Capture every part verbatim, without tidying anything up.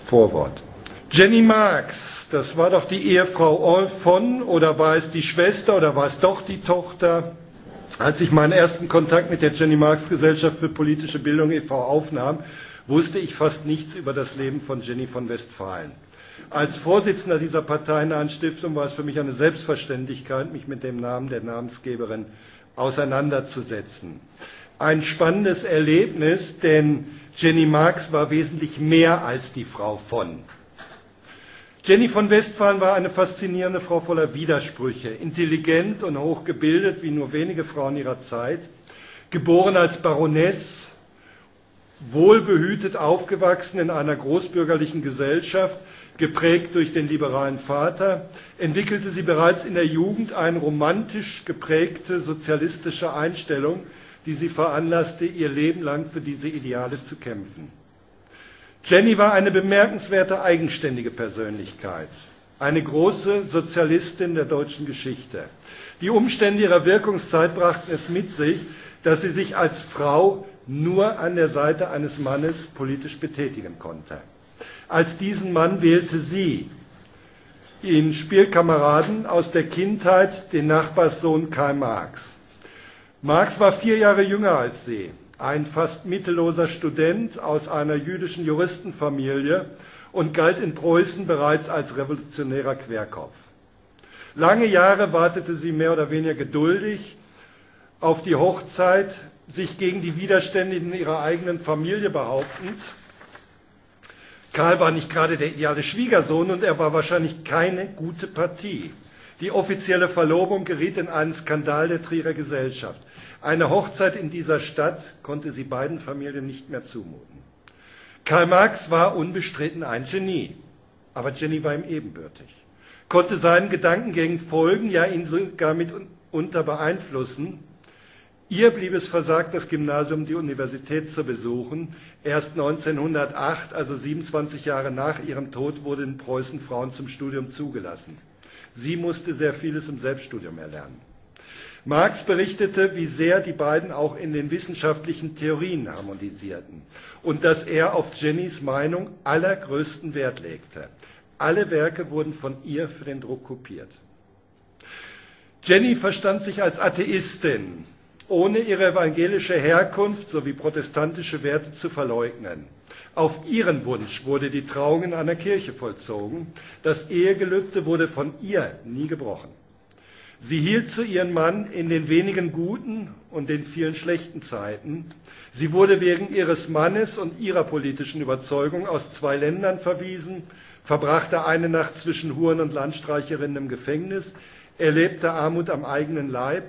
Vorwort. Jenny Marx, das war doch die Ehefrau von, oder war es die Schwester, oder war es doch die Tochter? Als ich meinen ersten Kontakt mit der Jenny Marx Gesellschaft für politische Bildung e V aufnahm, wusste ich fast nichts über das Leben von Jenny von Westphalen. Als Vorsitzender dieser parteinahen Stiftung war es für mich eine Selbstverständlichkeit, mich mit dem Namen der Namensgeberin auseinanderzusetzen. Ein spannendes Erlebnis, denn Jenny Marx war wesentlich mehr als die Frau von. Jenny von Westphalen war eine faszinierende Frau voller Widersprüche, intelligent und hochgebildet wie nur wenige Frauen ihrer Zeit, geboren als Baroness, wohlbehütet aufgewachsen in einer großbürgerlichen Gesellschaft, geprägt durch den liberalen Vater, entwickelte sie bereits in der Jugend eine romantisch geprägte sozialistische Einstellung, die sie veranlasste, ihr Leben lang für diese Ideale zu kämpfen. Jenny war eine bemerkenswerte, eigenständige Persönlichkeit, eine große Sozialistin der deutschen Geschichte. Die Umstände ihrer Wirkungszeit brachten es mit sich, dass sie sich als Frau nur an der Seite eines Mannes politisch betätigen konnte. Als diesen Mann wählte sie ihren Spielkameraden aus der Kindheit, den Nachbarssohn Karl Marx. Marx war vier Jahre jünger als sie, ein fast mittelloser Student aus einer jüdischen Juristenfamilie und galt in Preußen bereits als revolutionärer Querkopf. Lange Jahre wartete sie mehr oder weniger geduldig auf die Hochzeit, sich gegen die Widerstände in ihrer eigenen Familie behauptend. Karl war nicht gerade der ideale Schwiegersohn und er war wahrscheinlich keine gute Partie. Die offizielle Verlobung geriet in einen Skandal der Trierer Gesellschaft. Eine Hochzeit in dieser Stadt konnte sie beiden Familien nicht mehr zumuten. Karl Marx war unbestritten ein Genie, aber Jenny war ihm ebenbürtig, konnte seinen Gedankengängen folgen, ja ihn sogar mitunter beeinflussen. Ihr blieb es versagt, das Gymnasium, die Universität zu besuchen. Erst neunzehnhundertacht, also siebenundzwanzig Jahre nach ihrem Tod, wurde in Preußen Frauen zum Studium zugelassen. Sie musste sehr vieles im Selbststudium erlernen. Marx berichtete, wie sehr die beiden auch in den wissenschaftlichen Theorien harmonisierten und dass er auf Jennys Meinung allergrößten Wert legte. Alle Werke wurden von ihr für den Druck kopiert. Jenny verstand sich als Atheistin, ohne ihre evangelische Herkunft sowie protestantische Werte zu verleugnen. Auf ihren Wunsch wurde die Trauung in einer Kirche vollzogen. Das Ehegelübde wurde von ihr nie gebrochen. Sie hielt zu ihrem Mann in den wenigen guten und den vielen schlechten Zeiten. Sie wurde wegen ihres Mannes und ihrer politischen Überzeugung aus zwei Ländern verwiesen, verbrachte eine Nacht zwischen Huren und Landstreicherinnen im Gefängnis, erlebte Armut am eigenen Leib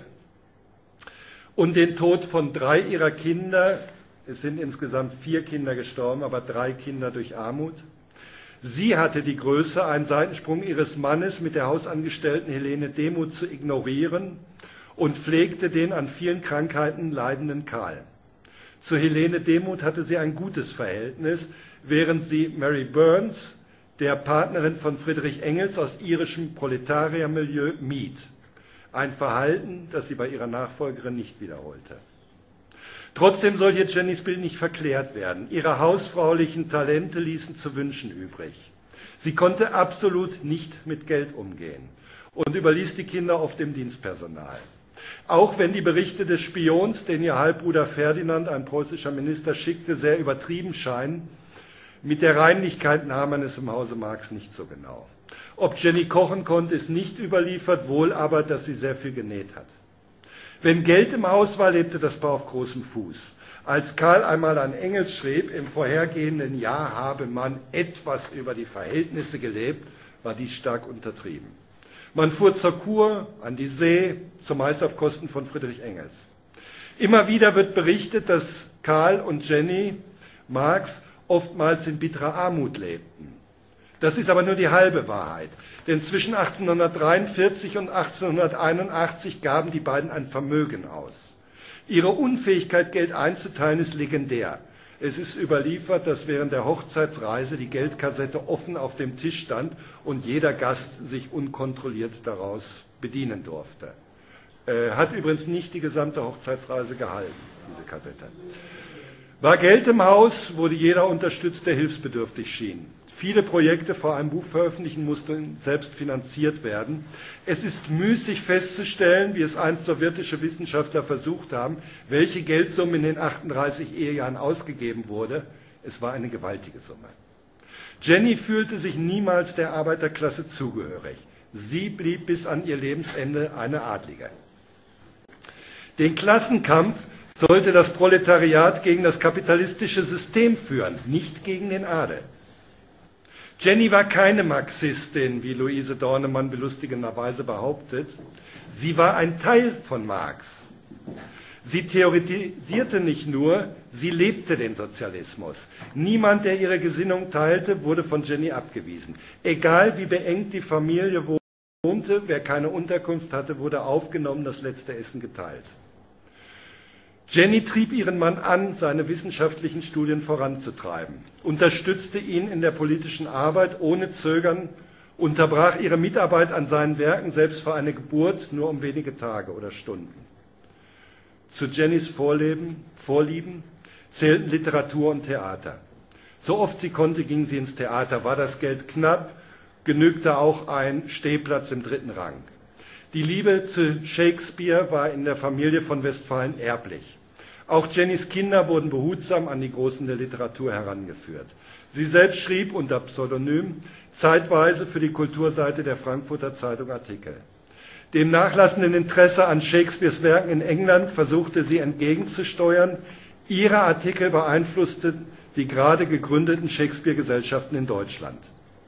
und den Tod von drei ihrer Kinder. Es sind insgesamt vier Kinder gestorben, aber drei Kinder durch Armut. Sie hatte die Größe, einen Seitensprung ihres Mannes mit der Hausangestellten Helene Demuth zu ignorieren und pflegte den an vielen Krankheiten leidenden Karl. Zu Helene Demuth hatte sie ein gutes Verhältnis, während sie Mary Burns, der Partnerin von Friedrich Engels aus irischem Proletariermilieu, mied. Ein Verhalten, das sie bei ihrer Nachfolgerin nicht wiederholte. Trotzdem soll hier Jennys Bild nicht verklärt werden. Ihre hausfraulichen Talente ließen zu wünschen übrig. Sie konnte absolut nicht mit Geld umgehen und überließ die Kinder oft dem Dienstpersonal. Auch wenn die Berichte des Spions, den ihr Halbbruder Ferdinand, ein preußischer Minister, schickte, sehr übertrieben scheinen, mit der Reinlichkeit nahm man es im Hause Marx nicht so genau. Ob Jenny kochen konnte, ist nicht überliefert, wohl aber, dass sie sehr viel genäht hat. Wenn Geld im Haus war, lebte das Paar auf großem Fuß. Als Karl einmal an Engels schrieb, im vorhergehenden Jahr habe man etwas über die Verhältnisse gelebt, war dies stark untertrieben. Man fuhr zur Kur, an die See, zumeist auf Kosten von Friedrich Engels. Immer wieder wird berichtet, dass Karl und Jenny Marx oftmals in bitterer Armut lebten. Das ist aber nur die halbe Wahrheit. Denn zwischen achtzehnhundertdreiundvierzig und achtzehnhunderteinundachtzig gaben die beiden ein Vermögen aus. Ihre Unfähigkeit, Geld einzuteilen, ist legendär. Es ist überliefert, dass während der Hochzeitsreise die Geldkassette offen auf dem Tisch stand und jeder Gast sich unkontrolliert daraus bedienen durfte. Äh, hat übrigens nicht die gesamte Hochzeitsreise gehalten, diese Kassette. War Geld im Haus, wurde jeder unterstützt, der hilfsbedürftig schien. Viele Projekte, vor allem Buchveröffentlichen, mussten selbst finanziert werden. Es ist müßig festzustellen, wie es einst sowjetische Wissenschaftler versucht haben, welche Geldsumme in den achtunddreißig Ehejahren ausgegeben wurde. Es war eine gewaltige Summe. Jenny fühlte sich niemals der Arbeiterklasse zugehörig. Sie blieb bis an ihr Lebensende eine Adlige. Den Klassenkampf sollte das Proletariat gegen das kapitalistische System führen, nicht gegen den Adel. Jenny war keine Marxistin, wie Luise Dornemann belustigenderweise behauptet. Sie war ein Teil von Marx. Sie theoretisierte nicht nur, sie lebte den Sozialismus. Niemand, der ihre Gesinnung teilte, wurde von Jenny abgewiesen. Egal wie beengt die Familie wohnte, wer keine Unterkunft hatte, wurde aufgenommen, das letzte Essen geteilt. Jenny trieb ihren Mann an, seine wissenschaftlichen Studien voranzutreiben, unterstützte ihn in der politischen Arbeit ohne Zögern, unterbrach ihre Mitarbeit an seinen Werken selbst für eine Geburt nur um wenige Tage oder Stunden. Zu Jennys Vorleben, Vorlieben zählten Literatur und Theater. So oft sie konnte, ging sie ins Theater. War das Geld knapp, genügte auch ein Stehplatz im dritten Rang. Die Liebe zu Shakespeare war in der Familie von Westphalen erblich. Auch Jennys Kinder wurden behutsam an die Großen der Literatur herangeführt. Sie selbst schrieb unter Pseudonym zeitweise für die Kulturseite der Frankfurter Zeitung Artikel. Dem nachlassenden Interesse an Shakespeares Werken in England versuchte sie entgegenzusteuern. Ihre Artikel beeinflussten die gerade gegründeten Shakespeare-Gesellschaften in Deutschland.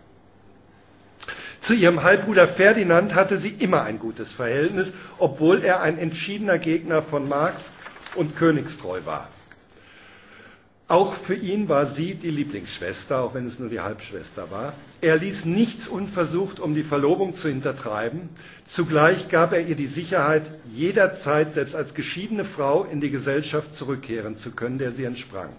Zu ihrem Halbbruder Ferdinand hatte sie immer ein gutes Verhältnis, obwohl er ein entschiedener Gegner von Marx und königstreu war. Auch für ihn war sie die Lieblingsschwester, auch wenn es nur die Halbschwester war. Er ließ nichts unversucht, um die Verlobung zu hintertreiben. Zugleich gab er ihr die Sicherheit, jederzeit, selbst als geschiedene Frau, in die Gesellschaft zurückkehren zu können, der sie entsprang.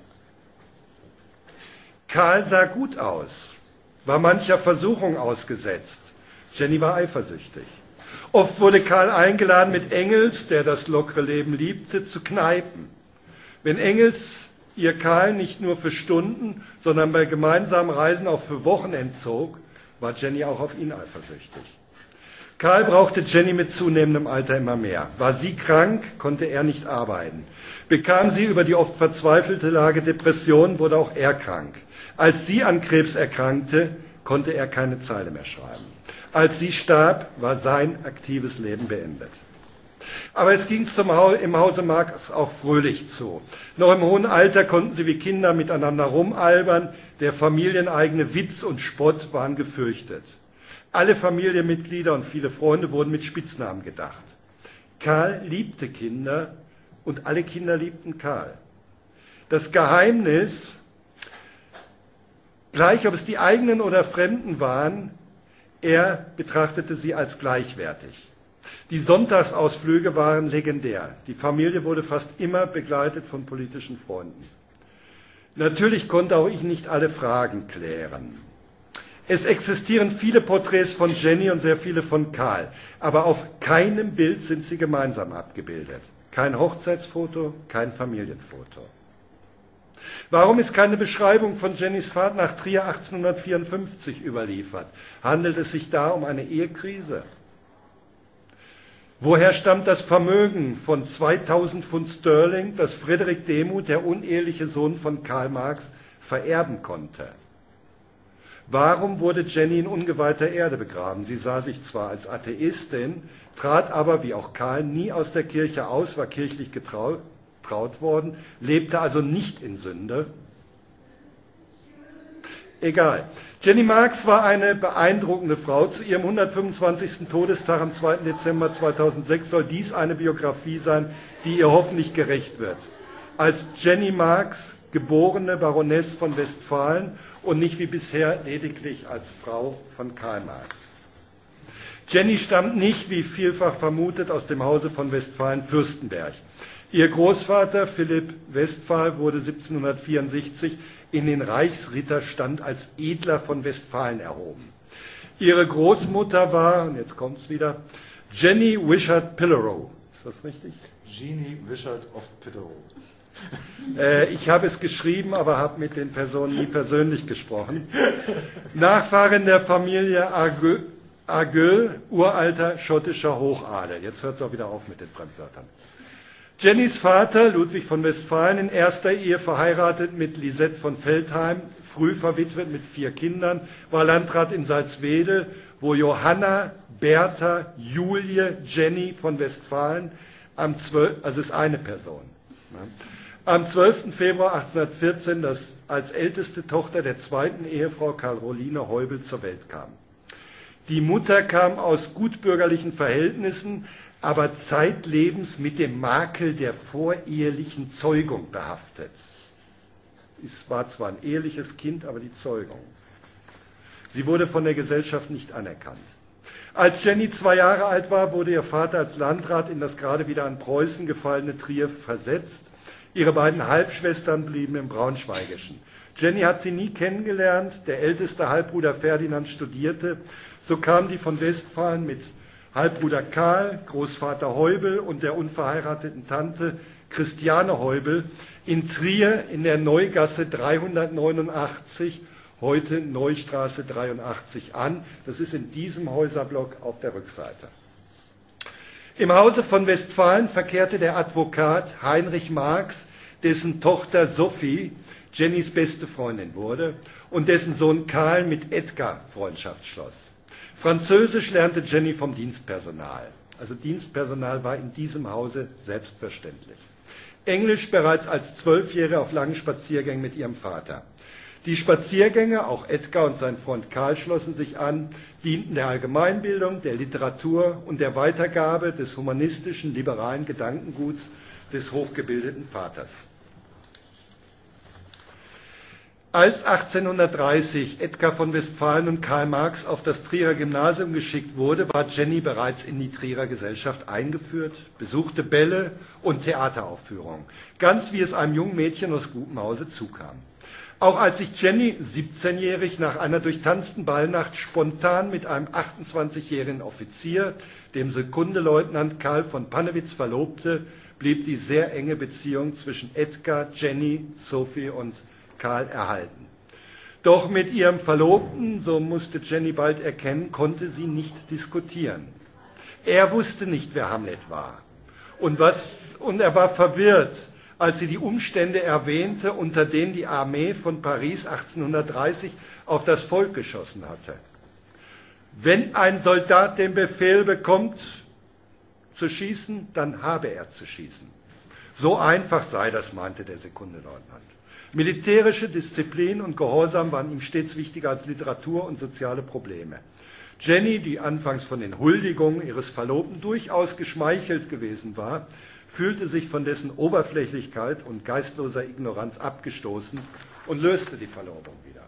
Karl sah gut aus, war mancher Versuchung ausgesetzt. Jenny war eifersüchtig. Oft wurde Karl eingeladen, mit Engels, der das lockere Leben liebte, zu kneipen. Wenn Engels ihr Karl nicht nur für Stunden, sondern bei gemeinsamen Reisen auch für Wochen entzog, war Jenny auch auf ihn eifersüchtig. Karl brauchte Jenny mit zunehmendem Alter immer mehr. War sie krank, konnte er nicht arbeiten. Bekam sie über die oft verzweifelte Lage Depression, wurde auch er krank. Als sie an Krebs erkrankte, konnte er keine Zeile mehr schreiben. Als sie starb, war sein aktives Leben beendet. Aber es ging zum ha im Hause Marx auch fröhlich zu. Noch im hohen Alter konnten sie wie Kinder miteinander rumalbern. Der familieneigene Witz und Spott waren gefürchtet. Alle Familienmitglieder und viele Freunde wurden mit Spitznamen gedacht. Karl liebte Kinder und alle Kinder liebten Karl. Das Geheimnis, gleich ob es die eigenen oder Fremden waren, er betrachtete sie als gleichwertig. Die Sonntagsausflüge waren legendär. Die Familie wurde fast immer begleitet von politischen Freunden. Natürlich konnte auch ich nicht alle Fragen klären. Es existieren viele Porträts von Jenny und sehr viele von Karl, aber auf keinem Bild sind sie gemeinsam abgebildet. Kein Hochzeitsfoto, kein Familienfoto. Warum ist keine Beschreibung von Jennys Fahrt nach Trier achtzehnhundertvierundfünfzig überliefert? Handelt es sich da um eine Ehekrise? Woher stammt das Vermögen von zweitausend Pfund Sterling, das Friedrich Demuth, der uneheliche Sohn von Karl Marx, vererben konnte? Warum wurde Jenny in ungeweihter Erde begraben? Sie sah sich zwar als Atheistin, trat aber, wie auch Karl, nie aus der Kirche aus, war kirchlich getraut worden, lebte also nicht in Sünde. Egal. Jenny Marx war eine beeindruckende Frau. Zu ihrem hundertfünfundzwanzigsten Todestag am zweiten Dezember zweitausendsechs soll dies eine Biografie sein, die ihr hoffentlich gerecht wird. Als Jenny Marx, geborene Baroness von Westphalen und nicht wie bisher lediglich als Frau von Karl Marx. Jenny stammt nicht, wie vielfach vermutet, aus dem Hause von Westphalen-Fürstenberg. Ihr Großvater Philipp Westphal wurde siebzehnhundertvierundsiebzig in den Reichsritterstand als Edler von Westphalen erhoben. Ihre Großmutter war, und jetzt kommt es wieder, Jenny Wishart Pillerow. Ist das richtig? Jeannie Wishart of Pitterow. Äh, ich habe es geschrieben, aber habe mit den Personen nie persönlich gesprochen. Nachfahrin der Familie Argyll, Argyll, uralter schottischer Hochadel. Jetzt hört es auch wieder auf mit den Fremdwörtern. Jennys Vater, Ludwig von Westfalen, in erster Ehe verheiratet mit Lisette von Veltheim, früh verwitwet mit vier Kindern, war Landrat in Salzwedel, wo Johanna, Bertha, Julie, Jenny von Westfalen, am zwölften also ist eine Person, am zwölften Februar achtzehnhundertvierzehn das als älteste Tochter der zweiten Ehefrau Caroline Heubel zur Welt kam. Die Mutter kam aus gutbürgerlichen Verhältnissen, aber zeitlebens mit dem Makel der vorehelichen Zeugung behaftet. Es war zwar ein eheliches Kind, aber die Zeugung. Sie wurde von der Gesellschaft nicht anerkannt. Als Jenny zwei Jahre alt war, wurde ihr Vater als Landrat in das gerade wieder an Preußen gefallene Trier versetzt. Ihre beiden Halbschwestern blieben im Braunschweigischen. Jenny hat sie nie kennengelernt. Der älteste Halbbruder Ferdinand studierte. So kam die von Westfalen mit Halbbruder Karl, Großvater Heubel und der unverheirateten Tante Christiane Heubel in Trier in der Neugasse dreihundertneunundachtzig, heute Neustraße dreiundachtzig an. Das ist in diesem Häuserblock auf der Rückseite. Im Hause von Westfalen verkehrte der Advokat Heinrich Marx, dessen Tochter Sophie Jennys beste Freundin wurde und dessen Sohn Karl mit Edgar Freundschaft schloss. Französisch lernte Jenny vom Dienstpersonal. Also Dienstpersonal war in diesem Hause selbstverständlich. Englisch bereits als Zwölfjährige auf langen Spaziergängen mit ihrem Vater. Die Spaziergänge, auch Edgar und sein Freund Karl schlossen sich an, dienten der Allgemeinbildung, der Literatur und der Weitergabe des humanistischen, liberalen Gedankenguts des hochgebildeten Vaters. Als achtzehnhundertdreißig Edgar von Westfalen und Karl Marx auf das Trierer Gymnasium geschickt wurde, war Jenny bereits in die Trierer Gesellschaft eingeführt, besuchte Bälle und Theateraufführungen, ganz wie es einem jungen Mädchen aus gutem Hause zukam. Auch als sich Jenny, siebzehnjährig, nach einer durchtanzten Ballnacht spontan mit einem achtundzwanzigjährigen Offizier, dem Sekundeleutnant Karl von Pannewitz, verlobte, blieb die sehr enge Beziehung zwischen Edgar, Jenny, Sophie und Karl erhalten. Doch mit ihrem Verlobten, so musste Jenny bald erkennen, konnte sie nicht diskutieren. Er wusste nicht, wer Hamlet war. Und, was, und er war verwirrt, als sie die Umstände erwähnte, unter denen die Armee von Paris achtzehnhundertdreißig auf das Volk geschossen hatte. Wenn ein Soldat den Befehl bekommt, zu schießen, dann habe er zu schießen. So einfach sei das, meinte der Sekundeleutnant. Militärische Disziplin und Gehorsam waren ihm stets wichtiger als Literatur und soziale Probleme. Jenny, die anfangs von den Huldigungen ihres Verlobten durchaus geschmeichelt gewesen war, fühlte sich von dessen Oberflächlichkeit und geistloser Ignoranz abgestoßen und löste die Verlobung wieder.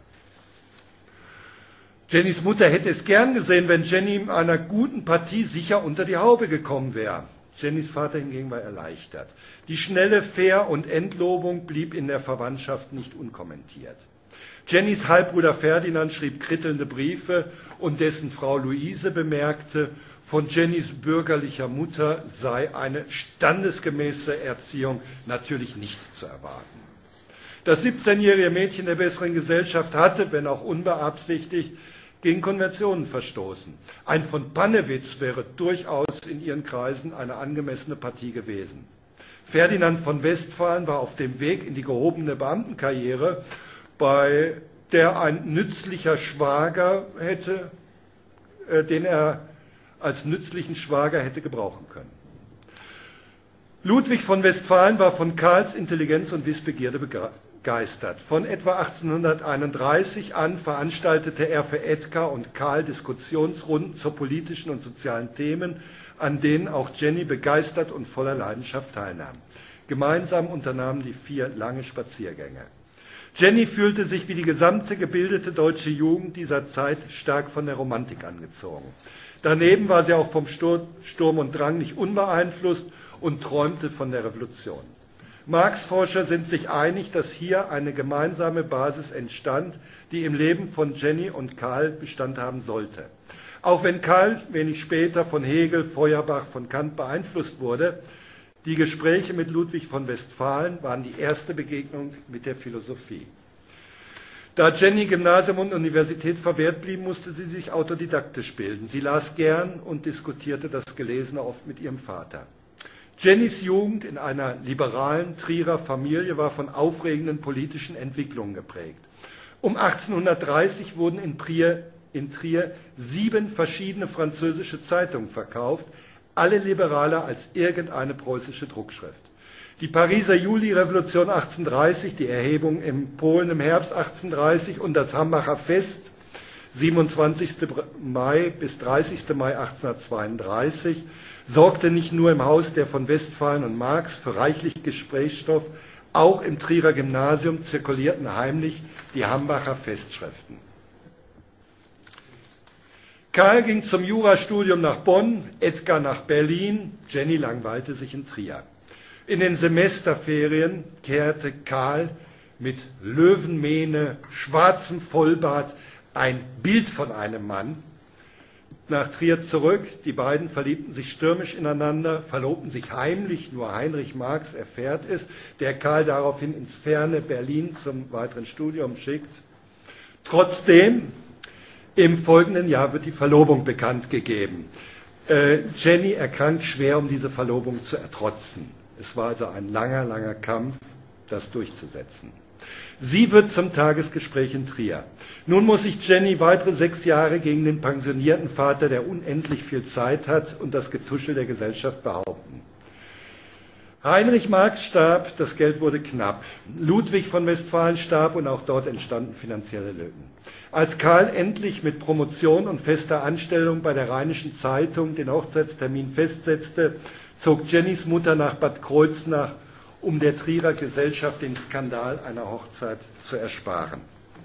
Jennys Mutter hätte es gern gesehen, wenn Jenny in einer guten Partie sicher unter die Haube gekommen wäre. Jennys Vater hingegen war erleichtert. Die schnelle Ver- und Entlobung blieb in der Verwandtschaft nicht unkommentiert. Jennys Halbbruder Ferdinand schrieb krittelnde Briefe und dessen Frau Luise bemerkte, von Jennys bürgerlicher Mutter sei eine standesgemäße Erziehung natürlich nicht zu erwarten. Das siebzehnjährige Mädchen der besseren Gesellschaft hatte, wenn auch unbeabsichtigt, gegen Konventionen verstoßen. Ein von Pannewitz wäre durchaus in ihren Kreisen eine angemessene Partie gewesen. Ferdinand von Westfalen war auf dem Weg in die gehobene Beamtenkarriere, bei der ein nützlicher Schwager hätte, äh, den er als nützlichen Schwager hätte gebrauchen können. Ludwig von Westfalen war von Karls Intelligenz und Wissbegierde begeistert. Von etwa achtzehnhunderteinunddreißig an veranstaltete er für Edgar und Karl Diskussionsrunden zu politischen und sozialen Themen, an denen auch Jenny begeistert und voller Leidenschaft teilnahm. Gemeinsam unternahmen die vier lange Spaziergänge. Jenny fühlte sich wie die gesamte gebildete deutsche Jugend dieser Zeit stark von der Romantik angezogen. Daneben war sie auch vom Sturm und Drang nicht unbeeinflusst und träumte von der Revolution. Marx-Forscher sind sich einig, dass hier eine gemeinsame Basis entstand, die im Leben von Jenny und Karl Bestand haben sollte. Auch wenn Karl wenig später von Hegel, Feuerbach, von Kant beeinflusst wurde, Die Gespräche mit Ludwig von Westphalen waren die erste Begegnung mit der Philosophie. Da Jenny Gymnasium und Universität verwehrt blieben, musste sie sich autodidaktisch bilden. Sie las gern und diskutierte das Gelesene oft mit ihrem Vater. Jennys Jugend in einer liberalen Trierer Familie war von aufregenden politischen Entwicklungen geprägt. Um achtzehnhundertdreißig wurden in Trier, in Trier sieben verschiedene französische Zeitungen verkauft, alle liberaler als irgendeine preußische Druckschrift. Die Pariser Juli-Revolution achtzehnhundertdreißig, die Erhebung in Polen im Herbst achtzehnhundertdreißig und das Hambacher Fest, siebenundzwanzigsten Mai bis dreißigsten Mai achtzehnhundertzweiunddreißig, sorgte nicht nur im Haus der von Westphalen und Marx für reichlich Gesprächsstoff, auch im Trierer Gymnasium zirkulierten heimlich die Hambacher Festschriften. Karl ging zum Jurastudium nach Bonn, Edgar nach Berlin, Jenny langweilte sich in Trier. In den Semesterferien kehrte Karl mit Löwenmähne, schwarzem Vollbart, ein Bild von einem Mann, nach Trier zurück. Die beiden verliebten sich stürmisch ineinander, verlobten sich heimlich, nur Heinrich Marx erfährt es, der Karl daraufhin ins ferne Berlin zum weiteren Studium schickt. Trotzdem, im folgenden Jahr wird die Verlobung bekannt gegeben. Äh, Jenny erkrankt schwer, um diese Verlobung zu ertrotzen. Es war also ein langer, langer Kampf, das durchzusetzen. Sie wird zum Tagesgespräch in Trier. Nun muss sich Jenny weitere sechs Jahre gegen den pensionierten Vater, der unendlich viel Zeit hat, und das Getuschel der Gesellschaft behaupten. Heinrich Marx starb, das Geld wurde knapp. Ludwig von Westphalen starb und auch dort entstanden finanzielle Lücken. Als Karl endlich mit Promotion und fester Anstellung bei der Rheinischen Zeitung den Hochzeitstermin festsetzte, zog Jennys Mutter nach Bad Kreuznach, um der Trierer Gesellschaft den Skandal einer Hochzeit zu ersparen.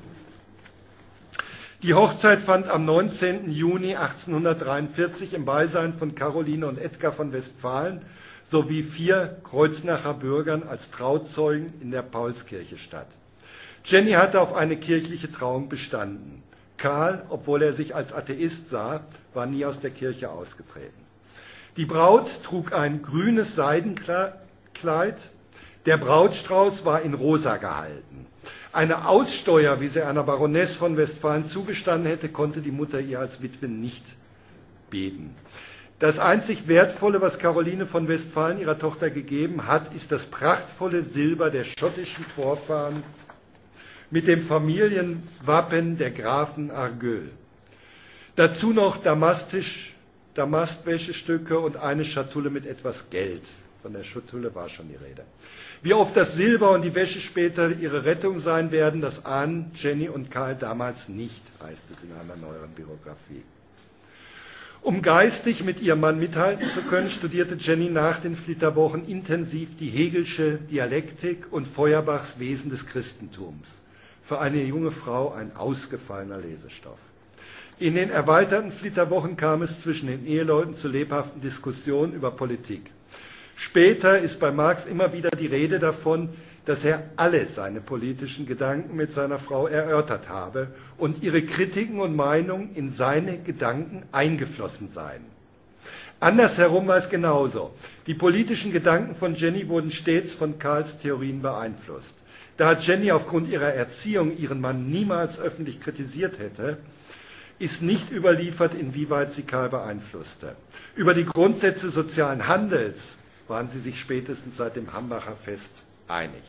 Die Hochzeit fand am neunzehnten Juni achtzehnhundertdreiundvierzig im Beisein von Caroline und Edgar von Westphalen sowie vier Kreuznacher Bürgern als Trauzeugen in der Paulskirche statt. Jenny hatte auf eine kirchliche Trauung bestanden. Karl, obwohl er sich als Atheist sah, war nie aus der Kirche ausgetreten. Die Braut trug ein grünes Seidenkleid. Der Brautstrauß war in rosa gehalten. Eine Aussteuer, wie sie einer Baroness von Westphalen zugestanden hätte, konnte die Mutter ihr als Witwe nicht bieten. Das einzig Wertvolle, was Caroline von Westphalen ihrer Tochter gegeben hat, ist das prachtvolle Silber der schottischen Vorfahren mit dem Familienwappen der Grafen Argyll. Dazu noch damastisch Damastwäschestücke und eine Schatulle mit etwas Geld. Von der Schatulle war schon die Rede. Wie oft das Silber und die Wäsche später ihre Rettung sein werden, das ahnen Jenny und Karl damals nicht, heißt es in einer neueren Biografie. Um geistig mit ihrem Mann mithalten zu können, studierte Jenny nach den Flitterwochen intensiv die Hegelsche Dialektik und Feuerbachs Wesen des Christentums. Für eine junge Frau ein ausgefallener Lesestoff. In den erweiterten Flitterwochen kam es zwischen den Eheleuten zu lebhaften Diskussionen über Politik. Später ist bei Marx immer wieder die Rede davon, dass er alle seine politischen Gedanken mit seiner Frau erörtert habe und ihre Kritiken und Meinungen in seine Gedanken eingeflossen seien. Andersherum war es genauso. Die politischen Gedanken von Jenny wurden stets von Karls Theorien beeinflusst. Da Jenny aufgrund ihrer Erziehung ihren Mann niemals öffentlich kritisiert hätte, ist nicht überliefert, inwieweit sie Karl beeinflusste. Über die Grundsätze sozialen Handels waren sie sich spätestens seit dem Hambacher Fest einig.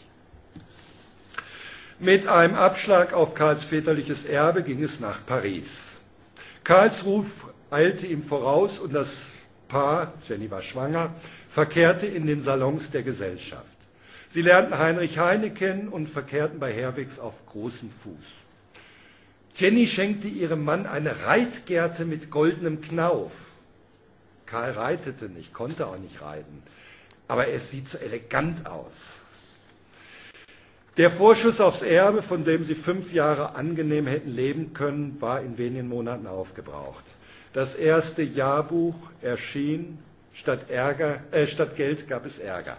Mit einem Abschlag auf Karls väterliches Erbe ging es nach Paris. Karls Ruf eilte ihm voraus und das Paar, Jenny war schwanger, verkehrte in den Salons der Gesellschaft. Sie lernten Heinrich Heine kennen und verkehrten bei Herwigs auf großem Fuß. Jenny schenkte ihrem Mann eine Reitgerte mit goldenem Knauf. Karl reitete nicht, konnte auch nicht reiten, aber es sieht so elegant aus. Der Vorschuss aufs Erbe, von dem sie fünf Jahre angenehm hätten leben können, war in wenigen Monaten aufgebraucht. Das erste Jahrbuch erschien, statt, Ärger, äh, statt Geld gab es Ärger.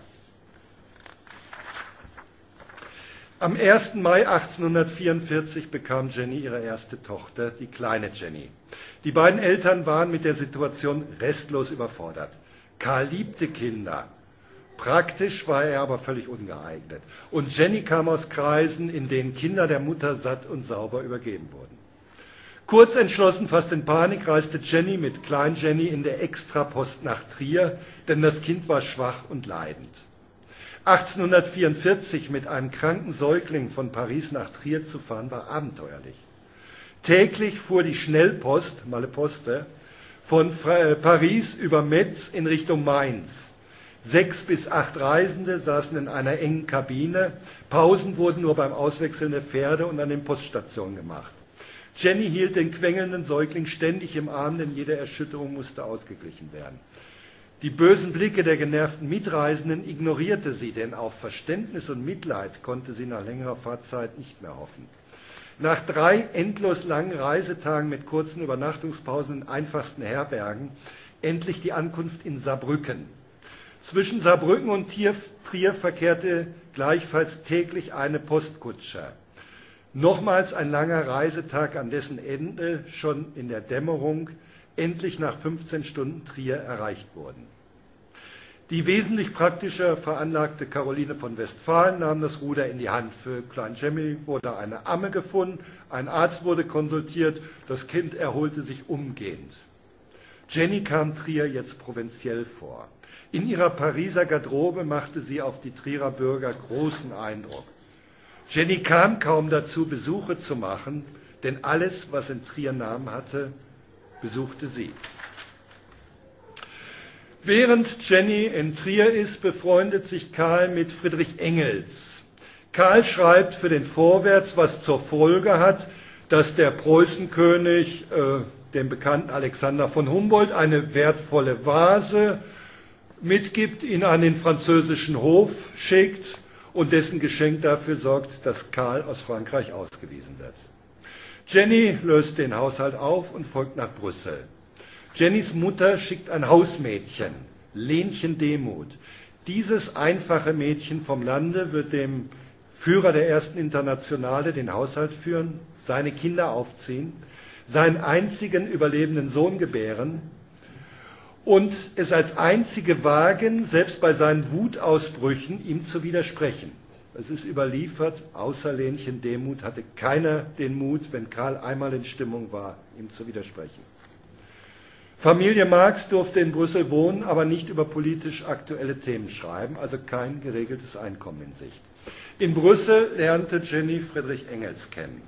Am ersten Mai achtzehnhundertvierundvierzig bekam Jenny ihre erste Tochter, die kleine Jenny. Die beiden Eltern waren mit der Situation restlos überfordert. Karl liebte Kinder Praktisch war er aber völlig ungeeignet. Und Jenny kam aus Kreisen, in denen Kinder der Mutter satt und sauber übergeben wurden. Kurz entschlossen, fast in Panik, reiste Jenny mit Klein Jenny in der Extrapost nach Trier, denn das Kind war schwach und leidend. achtzehnhundertvierundvierzig mit einem kranken Säugling von Paris nach Trier zu fahren, war abenteuerlich. Täglich fuhr die Schnellpost, Malle Poste, von Paris über Metz in Richtung Mainz. Sechs bis acht Reisende saßen in einer engen Kabine. Pausen wurden nur beim Auswechseln der Pferde und an den Poststationen gemacht. Jenny hielt den quengelnden Säugling ständig im Arm, denn jede Erschütterung musste ausgeglichen werden. Die bösen Blicke der genervten Mitreisenden ignorierte sie, denn auf Verständnis und Mitleid konnte sie nach längerer Fahrzeit nicht mehr hoffen. Nach drei endlos langen Reisetagen mit kurzen Übernachtungspausen in einfachsten Herbergen endlich die Ankunft in Saarbrücken. Zwischen Saarbrücken und Trier verkehrte gleichfalls täglich eine Postkutsche. Nochmals ein langer Reisetag, an dessen Ende schon in der Dämmerung endlich nach fünfzehn Stunden Trier erreicht wurden. Die wesentlich praktischer veranlagte Caroline von Westphalen nahm das Ruder in die Hand. Für Klein Jenny wurde eine Amme gefunden, ein Arzt wurde konsultiert, das Kind erholte sich umgehend. Jenny kam Trier jetzt provinziell vor. In ihrer Pariser Garderobe machte sie auf die Trierer Bürger großen Eindruck. Jenny kam kaum dazu, Besuche zu machen, denn alles, was in Trier Namen hatte, besuchte sie. Während Jenny in Trier ist, befreundet sich Karl mit Friedrich Engels. Karl schreibt für den Vorwärts, was zur Folge hat, dass der Preußenkönig äh, dem bekannten Alexander von Humboldt eine wertvolle Vase mitgibt, ihn an den französischen Hof schickt und dessen Geschenk dafür sorgt, dass Karl aus Frankreich ausgewiesen wird. Jenny löst den Haushalt auf und folgt nach Brüssel. Jennys Mutter schickt ein Hausmädchen, Lenchen Demuth. Dieses einfache Mädchen vom Lande wird dem Führer der ersten Internationale den Haushalt führen, seine Kinder aufziehen, seinen einzigen überlebenden Sohn gebären und es als einzige wagen, selbst bei seinen Wutausbrüchen ihm zu widersprechen. Es ist überliefert, außer Lenchen Demuth hatte keiner den Mut, wenn Karl einmal in Stimmung war, ihm zu widersprechen. Familie Marx durfte in Brüssel wohnen, aber nicht über politisch aktuelle Themen schreiben, also kein geregeltes Einkommen in Sicht. In Brüssel lernte Jenny Friedrich Engels kennen.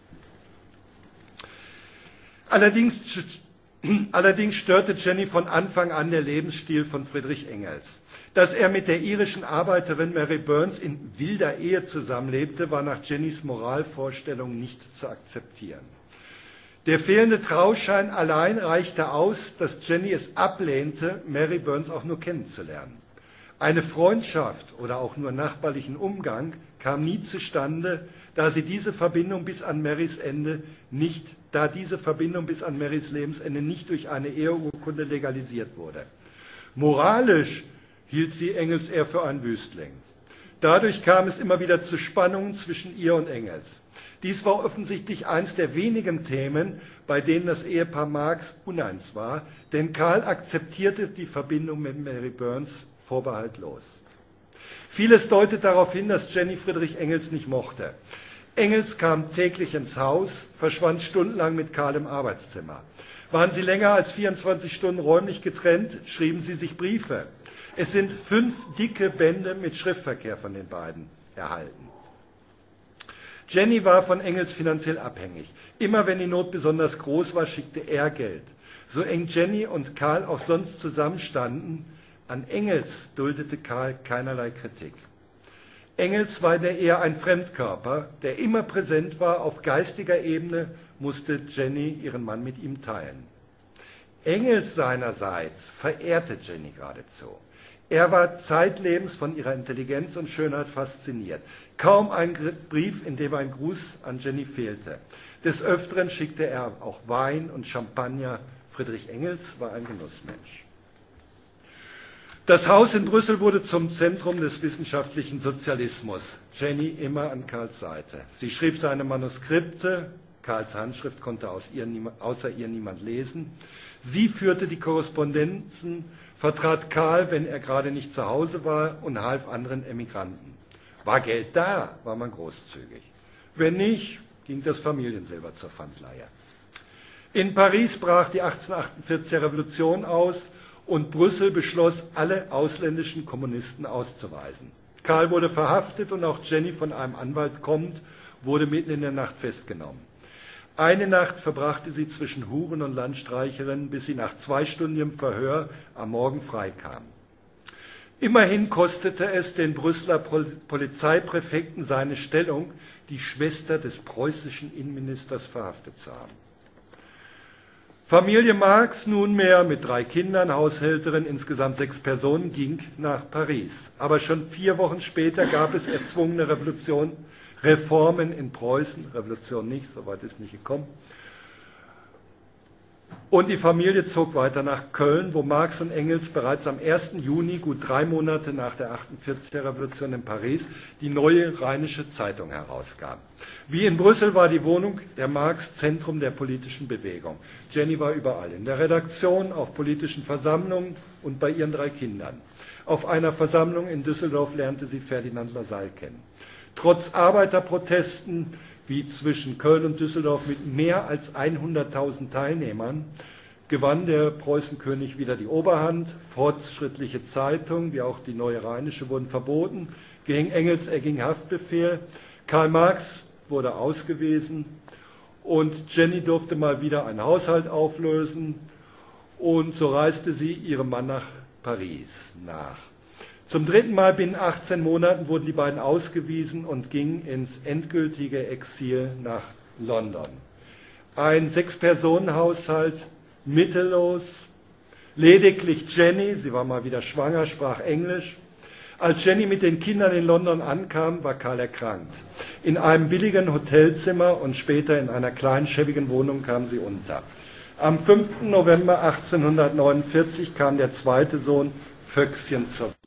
Allerdings, allerdings störte Jenny von Anfang an der Lebensstil von Friedrich Engels. Dass er mit der irischen Arbeiterin Mary Burns in wilder Ehe zusammenlebte, war nach Jennys Moralvorstellung nicht zu akzeptieren. Der fehlende Trauschein allein reichte aus, dass Jenny es ablehnte, Mary Burns auch nur kennenzulernen. Eine Freundschaft oder auch nur nachbarlichen Umgang kam nie zustande, da sie diese Verbindung bis an Marys Ende nicht, da diese Verbindung bis an Marys Lebensende nicht durch eine Eheurkunde legalisiert wurde. Moralisch hielt sie Engels eher für einen Wüstling. Dadurch kam es immer wieder zu Spannungen zwischen ihr und Engels. Dies war offensichtlich eines der wenigen Themen, bei denen das Ehepaar Marx uneins war, denn Karl akzeptierte die Verbindung mit Mary Burns vorbehaltlos. Vieles deutet darauf hin, dass Jenny Friedrich Engels nicht mochte. Engels kam täglich ins Haus, verschwand stundenlang mit Karl im Arbeitszimmer. Waren sie länger als vierundzwanzig Stunden räumlich getrennt, schrieben sie sich Briefe. Es sind fünf dicke Bände mit Schriftverkehr von den beiden erhalten. Jenny war von Engels finanziell abhängig. Immer wenn die Not besonders groß war, schickte er Geld. So eng Jenny und Karl auch sonst zusammenstanden, an Engels duldete Karl keinerlei Kritik. Engels war der eher ein Fremdkörper, der immer präsent war. Auf geistiger Ebene musste Jenny ihren Mann mit ihm teilen. Engels seinerseits verehrte Jenny geradezu. Er war zeitlebens von ihrer Intelligenz und Schönheit fasziniert. Kaum ein Brief, in dem ein Gruß an Jenny fehlte. Des Öfteren schickte er auch Wein und Champagner. Friedrich Engels war ein Genussmensch. Das Haus in Brüssel wurde zum Zentrum des wissenschaftlichen Sozialismus. Jenny immer an Karls Seite. Sie schrieb seine Manuskripte, Karls Handschrift konnte aus ihr, außer ihr niemand lesen. Sie führte die Korrespondenzen, vertrat Karl, wenn er gerade nicht zu Hause war, und half anderen Emigranten. War Geld da, war man großzügig. Wenn nicht, ging das Familiensilber zur Pfandleihe. In Paris brach die achtzehnhundertachtundvierziger Revolution aus und Brüssel beschloss, alle ausländischen Kommunisten auszuweisen. Karl wurde verhaftet und auch Jenny, von einem Anwalt kommend, wurde mitten in der Nacht festgenommen. Eine Nacht verbrachte sie zwischen Huren und Landstreicherinnen, bis sie nach zweistündigem Verhör am Morgen freikam. Immerhin kostete es den Brüsseler Polizeipräfekten seine Stellung, die Schwester des preußischen Innenministers verhaftet zu haben. Familie Marx, nunmehr mit drei Kindern, Haushälterin, insgesamt sechs Personen, ging nach Paris. Aber schon vier Wochen später gab es erzwungene Revolution, Reformen in Preußen, Revolution nicht, soweit ist nicht gekommen. Und die Familie zog weiter nach Köln, wo Marx und Engels bereits am ersten Juni, gut drei Monate nach der achtundvierziger Revolution in Paris, die Neue Rheinische Zeitung herausgaben. Wie in Brüssel war die Wohnung der Marx Zentrum der politischen Bewegung. Jenny war überall, in der Redaktion, auf politischen Versammlungen und bei ihren drei Kindern. Auf einer Versammlung in Düsseldorf lernte sie Ferdinand Lassalle kennen. Trotz Arbeiterprotesten, wie zwischen Köln und Düsseldorf mit mehr als hunderttausend Teilnehmern, gewann der Preußenkönig wieder die Oberhand. Fortschrittliche Zeitungen, wie auch die Neue Rheinische, wurden verboten. Gegen Engels erging Haftbefehl. Karl Marx wurde ausgewiesen und Jenny durfte mal wieder einen Haushalt auflösen. Und so reiste sie ihrem Mann nach Paris nach. Zum dritten Mal binnen achtzehn Monaten wurden die beiden ausgewiesen und gingen ins endgültige Exil nach London. Ein Sechs-Personen-Haushalt, mittellos, lediglich Jenny, sie war mal wieder schwanger, sprach Englisch. Als Jenny mit den Kindern in London ankam, war Karl erkrankt. In einem billigen Hotelzimmer und später in einer kleinen, schäbigen Wohnung kam sie unter. Am fünften November achtzehnhundertneunundvierzig kam der zweite Sohn Füchschen zur Welt.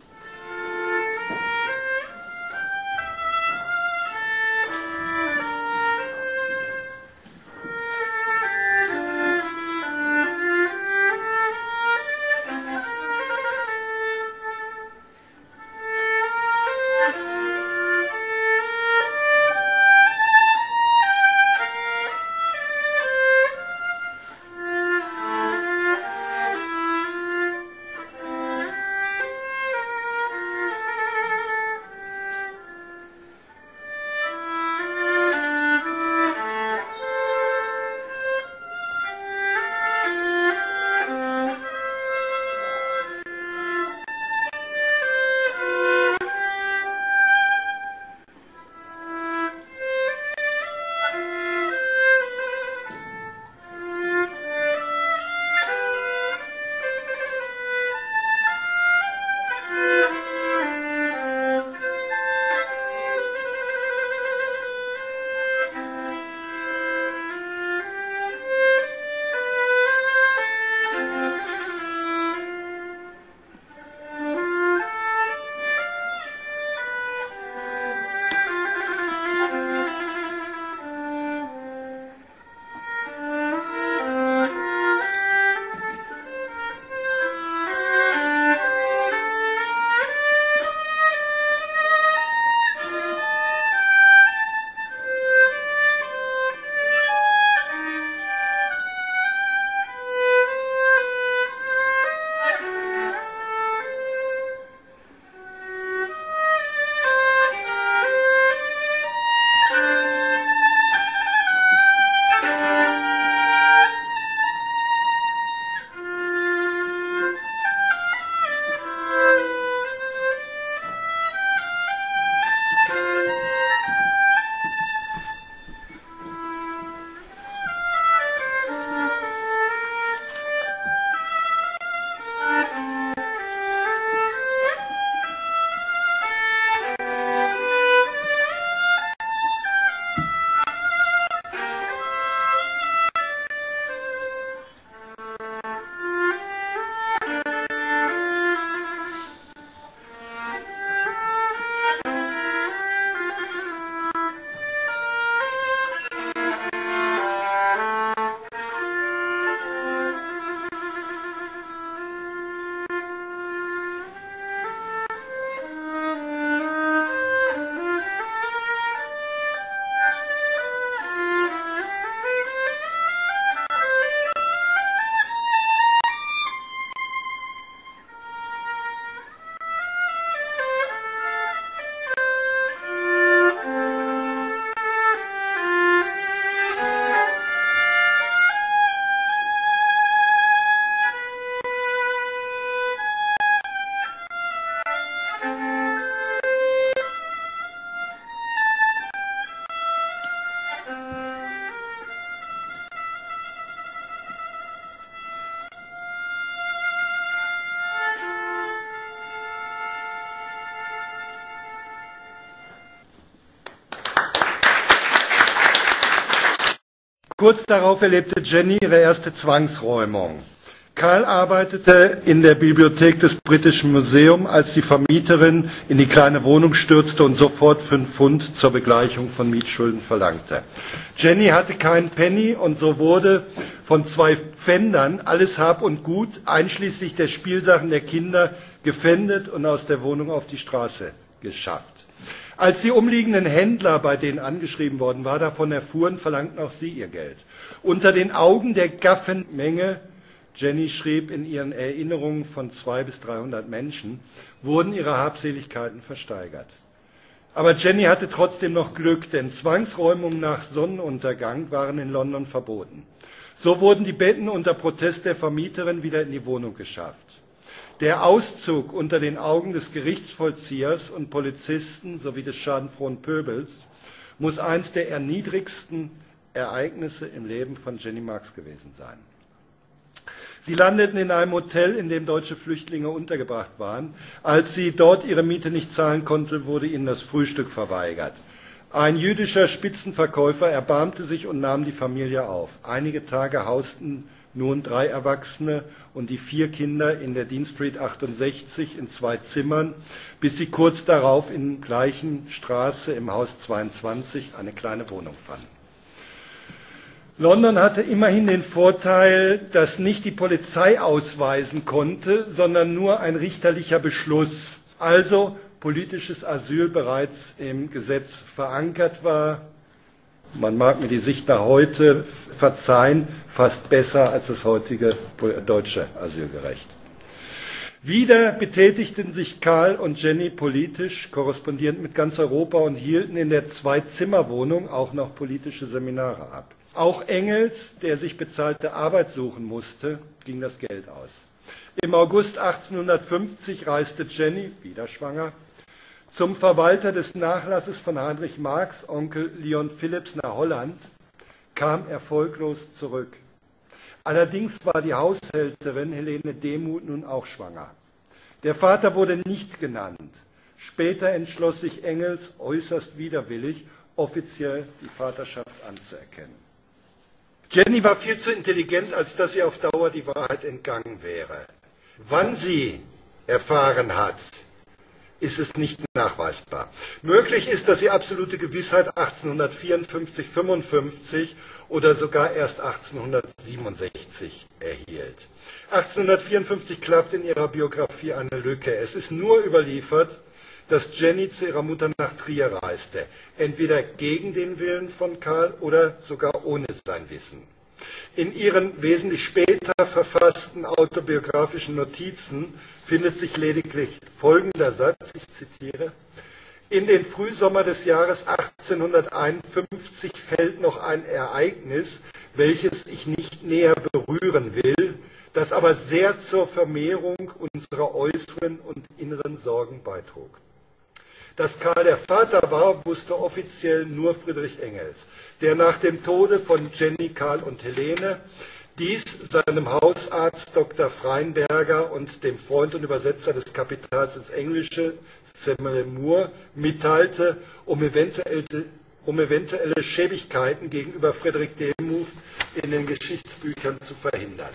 Kurz darauf erlebte Jenny ihre erste Zwangsräumung. Karl arbeitete in der Bibliothek des Britischen Museums, als die Vermieterin in die kleine Wohnung stürzte und sofort fünf Pfund zur Begleichung von Mietschulden verlangte. Jenny hatte keinen Penny und so wurde von zwei Pfändern alles Hab und Gut, einschließlich der Spielsachen der Kinder, gefändet und aus der Wohnung auf die Straße geschafft. Als die umliegenden Händler, bei denen angeschrieben worden war, davon erfuhren, verlangten auch sie ihr Geld. Unter den Augen der gaffen Menge, Jenny schrieb in ihren Erinnerungen von zweihundert bis dreihundert Menschen, wurden ihre Habseligkeiten versteigert. Aber Jenny hatte trotzdem noch Glück, denn Zwangsräumungen nach Sonnenuntergang waren in London verboten. So wurden die Betten unter Protest der Vermieterin wieder in die Wohnung geschafft. Der Auszug unter den Augen des Gerichtsvollziehers und Polizisten sowie des schadenfrohen Pöbels muss eines der erniedrigsten Ereignisse im Leben von Jenny Marx gewesen sein. Sie landeten in einem Hotel, in dem deutsche Flüchtlinge untergebracht waren. Als sie dort ihre Miete nicht zahlen konnte, wurde ihnen das Frühstück verweigert. Ein jüdischer Spitzenverkäufer erbarmte sich und nahm die Familie auf. Einige Tage hausten nun drei Erwachsene und die vier Kinder in der Dean Street achtundsechzig in zwei Zimmern, bis sie kurz darauf in der gleichen Straße im Haus zweiundzwanzig eine kleine Wohnung fanden. London hatte immerhin den Vorteil, dass nicht die Polizei ausweisen konnte, sondern nur ein richterlicher Beschluss, also politisches Asyl bereits im Gesetz verankert war. Man mag mir die Sicht nach heute verzeihen, fast besser als das heutige deutsche Asylrecht. Wieder betätigten sich Karl und Jenny politisch, korrespondierend mit ganz Europa und hielten in der Zwei-Zimmer-Wohnung auch noch politische Seminare ab. Auch Engels, der sich bezahlte Arbeit suchen musste, ging das Geld aus. Im August achtzehnhundertfünfzig reiste Jenny, wieder schwanger, zum Verwalter des Nachlasses von Heinrich Marx, Onkel Leon Philipps, nach Holland, kam erfolglos zurück. Allerdings war die Haushälterin Helene Demuth nun auch schwanger. Der Vater wurde nicht genannt. Später entschloss sich Engels, äußerst widerwillig, offiziell die Vaterschaft anzuerkennen. Jenny war viel zu intelligent, als dass ihr auf Dauer die Wahrheit entgangen wäre. Wann sie erfahren hat, ist es nicht nachweisbar. Möglich ist, dass sie absolute Gewissheit achtzehnhundertvierundfünfzig, fünfundfünfzig oder sogar erst achtzehnhundertsiebenundsechzig erhielt. achtzehnhundertvierundfünfzig klafft in ihrer Biografie eine Lücke. Es ist nur überliefert, dass Jenny zu ihrer Mutter nach Trier reiste, entweder gegen den Willen von Karl oder sogar ohne sein Wissen. In ihren wesentlich später verfassten autobiografischen Notizen findet sich lediglich folgender Satz, ich zitiere: In den Frühsommer des Jahres achtzehnhunderteinundfünfzig fällt noch ein Ereignis, welches ich nicht näher berühren will, das aber sehr zur Vermehrung unserer äußeren und inneren Sorgen beitrug. Dass Karl der Vater war, wusste offiziell nur Friedrich Engels, der nach dem Tode von Jenny, Karl und Helene dies seinem Hausarzt Doktor Freinberger und dem Freund und Übersetzer des Kapitals ins Englische, Samuel Moore, mitteilte, um eventuelle, um eventuelle Schäbigkeiten gegenüber Friedrich Demuth in den Geschichtsbüchern zu verhindern.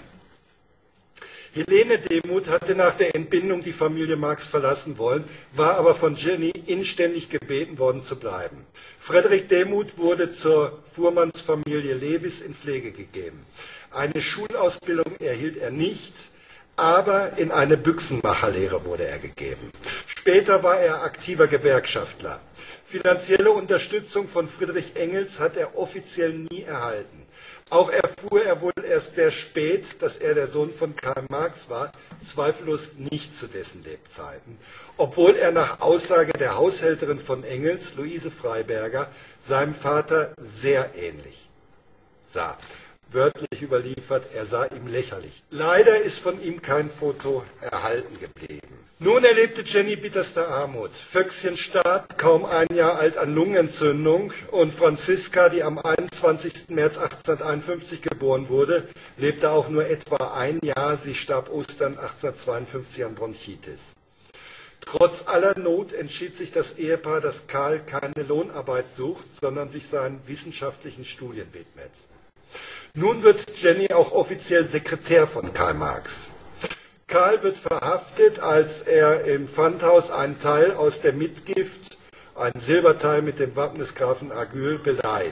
Helene Demuth hatte nach der Entbindung die Familie Marx verlassen wollen, war aber von Jenny inständig gebeten worden zu bleiben. Friedrich Demuth wurde zur Fuhrmannsfamilie Lewis in Pflege gegeben. Eine Schulausbildung erhielt er nicht, aber in eine Büchsenmacherlehre wurde er gegeben. Später war er aktiver Gewerkschaftler. Finanzielle Unterstützung von Friedrich Engels hat er offiziell nie erhalten. Auch erfuhr er wohl erst sehr spät, dass er der Sohn von Karl Marx war, zweifellos nicht zu dessen Lebzeiten, obwohl er nach Aussage der Haushälterin von Engels, Luise Freiberger, seinem Vater sehr ähnlich sah. Wörtlich überliefert, er sah ihm lächerlich. Leider ist von ihm kein Foto erhalten geblieben. Nun erlebte Jenny bitterste Armut. Füchschen starb, kaum ein Jahr alt, an Lungenentzündung, und Franziska, die am einundzwanzigsten März achtzehnhunderteinundfünfzig geboren wurde, lebte auch nur etwa ein Jahr. Sie starb Ostern achtzehnhundertzweiundfünfzig an Bronchitis. Trotz aller Not entschied sich das Ehepaar, dass Karl keine Lohnarbeit sucht, sondern sich seinen wissenschaftlichen Studien widmet. Nun wird Jenny auch offiziell Sekretär von Karl Marx. Karl wird verhaftet, als er im Pfandhaus einen Teil aus der Mitgift, einen Silberteil mit dem Wappen des Grafen Agyl, beleiht.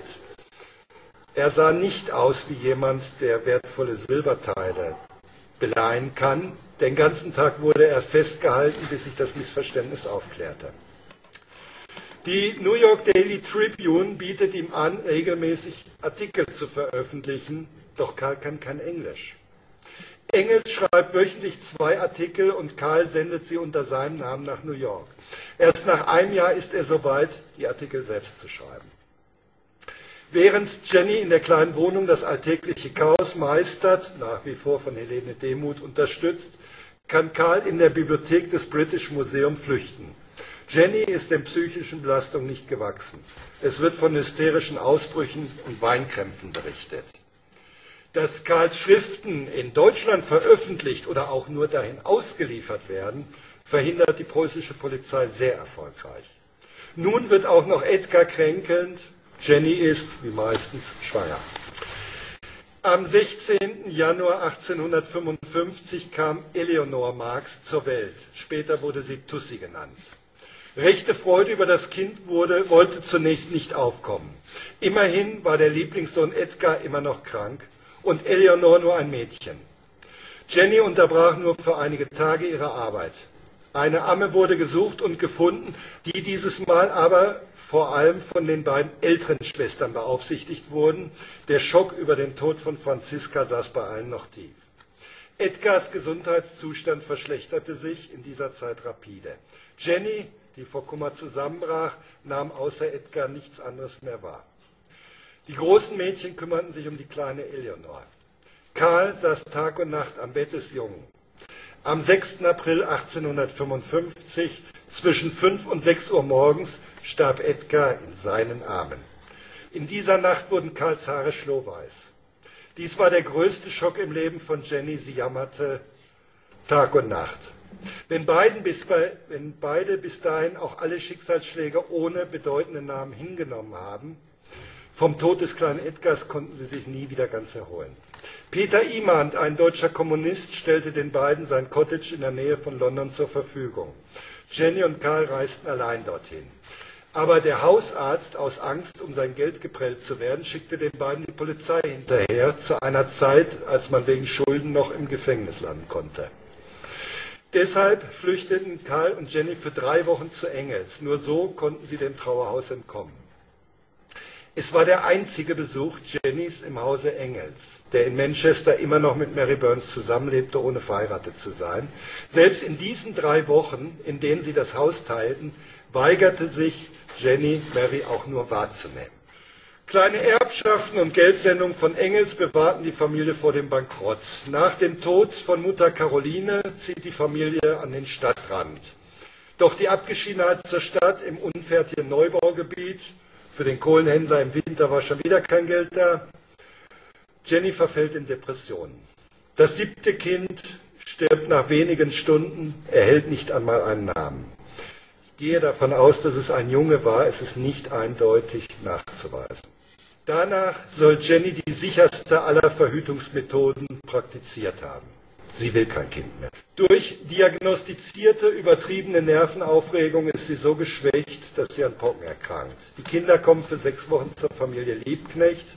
Er sah nicht aus wie jemand, der wertvolle Silberteile beleihen kann. Den ganzen Tag wurde er festgehalten, bis sich das Missverständnis aufklärte. Die New York Daily Tribune bietet ihm an, regelmäßig Artikel zu veröffentlichen, doch Karl kann kein Englisch. Engels schreibt wöchentlich zwei Artikel und Karl sendet sie unter seinem Namen nach New York. Erst nach einem Jahr ist er soweit, die Artikel selbst zu schreiben. Während Jenny in der kleinen Wohnung das alltägliche Chaos meistert, nach wie vor von Helene Demuth unterstützt, kann Karl in der Bibliothek des British Museum flüchten. Jenny ist den psychischen Belastungen nicht gewachsen. Es wird von hysterischen Ausbrüchen und Weinkrämpfen berichtet. Dass Karls Schriften in Deutschland veröffentlicht oder auch nur dahin ausgeliefert werden, verhindert die preußische Polizei sehr erfolgreich. Nun wird auch noch Edgar kränkelnd. Jenny ist, wie meistens, schwanger. Am sechzehnten Januar achtzehnhundertfünfundfünfzig kam Eleonore Marx zur Welt. Später wurde sie Tussi genannt. Rechte Freude über das Kind wurde, wollte zunächst nicht aufkommen. Immerhin war der Lieblingssohn Edgar immer noch krank und Eleonore nur ein Mädchen. Jenny unterbrach nur für einige Tage ihre Arbeit. Eine Amme wurde gesucht und gefunden, die dieses Mal aber vor allem von den beiden älteren Schwestern beaufsichtigt wurden. Der Schock über den Tod von Franziska saß bei allen noch tief. Edgars Gesundheitszustand verschlechterte sich in dieser Zeit rapide. Jenny, die vor Kummer zusammenbrach, nahm außer Edgar nichts anderes mehr wahr. Die großen Mädchen kümmerten sich um die kleine Eleonore. Karl saß Tag und Nacht am Bett des Jungen. Am sechsten April achtzehnhundertfünfundfünfzig, zwischen fünf und sechs Uhr morgens, starb Edgar in seinen Armen. In dieser Nacht wurden Karls Haare schlohweiß. Dies war der größte Schock im Leben von Jenny. Sie jammerte Tag und Nacht. Wenn, beiden bis bei, wenn beide bis dahin auch alle Schicksalsschläge ohne bedeutenden Namen hingenommen haben, vom Tod des kleinen Edgars konnten sie sich nie wieder ganz erholen. Peter Iemand, ein deutscher Kommunist, stellte den beiden sein Cottage in der Nähe von London zur Verfügung. Jenny und Karl reisten allein dorthin. Aber der Hausarzt, aus Angst, um sein Geld geprellt zu werden, schickte den beiden die Polizei hinterher, zu einer Zeit, als man wegen Schulden noch im Gefängnis landen konnte. Deshalb flüchteten Karl und Jenny für drei Wochen zu Engels. Nur so konnten sie dem Trauerhaus entkommen. Es war der einzige Besuch Jennys im Hause Engels, der in Manchester immer noch mit Mary Burns zusammenlebte, ohne verheiratet zu sein. Selbst in diesen drei Wochen, in denen sie das Haus teilten, weigerte sich Jenny, Mary auch nur wahrzunehmen. Kleine Erbschaften und Geldsendungen von Engels bewahrten die Familie vor dem Bankrott. Nach dem Tod von Mutter Caroline zieht die Familie an den Stadtrand. Doch die Abgeschiedenheit zur Stadt im unfertigen Neubaugebiet, für den Kohlenhändler im Winter war schon wieder kein Geld da. Jenny verfällt in Depressionen. Das siebte Kind stirbt nach wenigen Stunden, erhält nicht einmal einen Namen. Ich gehe davon aus, dass es ein Junge war, es ist nicht eindeutig nachzuweisen. Danach soll Jenny die sicherste aller Verhütungsmethoden praktiziert haben. Sie will kein Kind mehr. Durch diagnostizierte, übertriebene Nervenaufregung ist sie so geschwächt, dass sie an Pocken erkrankt. Die Kinder kommen für sechs Wochen zur Familie Liebknecht,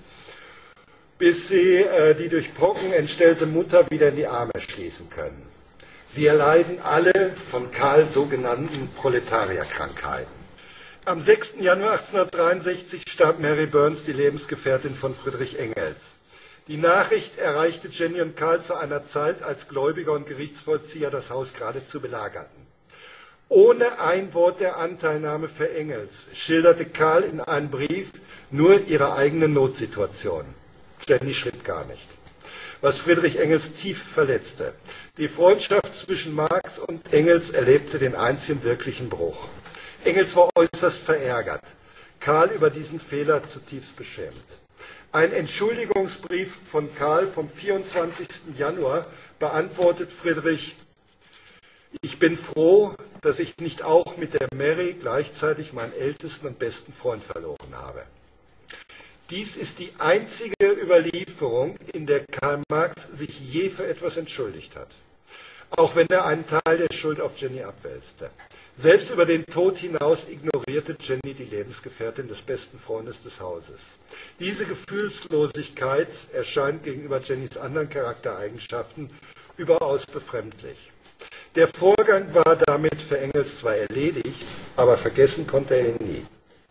bis sie äh, die durch Pocken entstellte Mutter wieder in die Arme schließen können. Sie erleiden alle von Karl sogenannten Proletarierkrankheiten. Am sechsten Januar achtzehnhundertdreiundsechzig starb Mary Burns, die Lebensgefährtin von Friedrich Engels. Die Nachricht erreichte Jenny und Karl zu einer Zeit, als Gläubiger und Gerichtsvollzieher das Haus geradezu belagerten. Ohne ein Wort der Anteilnahme für Engels schilderte Karl in einem Brief nur ihre eigene Notsituation. Jenny schrieb gar nicht, was Friedrich Engels tief verletzte. Die Freundschaft zwischen Marx und Engels erlebte den einzigen wirklichen Bruch. Engels war äußerst verärgert, Karl über diesen Fehler zutiefst beschämt. Ein Entschuldigungsbrief von Karl vom vierundzwanzigsten Januar beantwortet Friedrich: Ich bin froh, dass ich nicht auch mit der Mary gleichzeitig meinen ältesten und besten Freund verloren habe. Dies ist die einzige Überlieferung, in der Karl Marx sich je für etwas entschuldigt hat, auch wenn er einen Teil der Schuld auf Jenny abwälzte. Selbst über den Tod hinaus ignorierte Jenny die Lebensgefährtin des besten Freundes des Hauses. Diese Gefühlslosigkeit erscheint gegenüber Jennys anderen Charaktereigenschaften überaus befremdlich. Der Vorgang war damit für Engels zwar erledigt, aber vergessen konnte er ihn nie.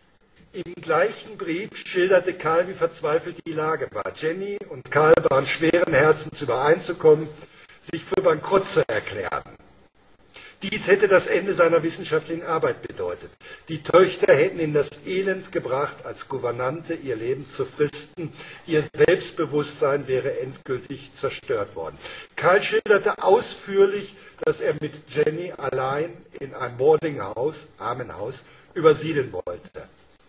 Im gleichen Brief schilderte Karl, wie verzweifelt die Lage war. Jenny und Karl waren schweren Herzens übereinzukommen, sich für bankrott zu erklären. Dies hätte das Ende seiner wissenschaftlichen Arbeit bedeutet. Die Töchter hätten ihn das Elend gebracht, als Gouvernante ihr Leben zu fristen. Ihr Selbstbewusstsein wäre endgültig zerstört worden. Karl schilderte ausführlich, dass er mit Jenny allein in ein Boardinghaus, Armenhaus, übersiedeln wollte.